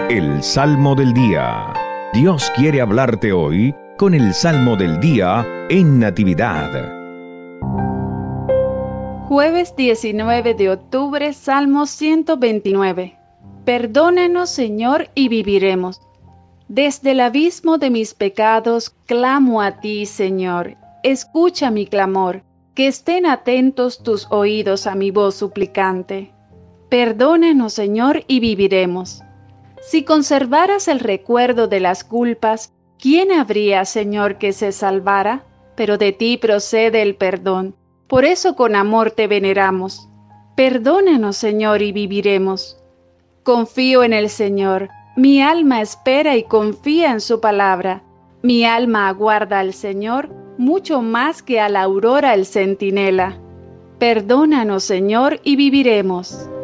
El Salmo del Día. Dios quiere hablarte hoy con el Salmo del Día en Natividad. Jueves 19 de octubre, Salmo 129. Perdónanos, Señor, y viviremos. Desde el abismo de mis pecados, clamo a ti, Señor. Escucha mi clamor, que estén atentos tus oídos a mi voz suplicante. Perdónanos, Señor, y viviremos. Si conservaras el recuerdo de las culpas, ¿quién habría, Señor, que se salvara? Pero de ti procede el perdón. Por eso con amor te veneramos. Perdónanos, Señor, y viviremos. Confío en el Señor. Mi alma espera y confía en su palabra. Mi alma aguarda al Señor mucho más que a la aurora el centinela. Perdónanos, Señor, y viviremos.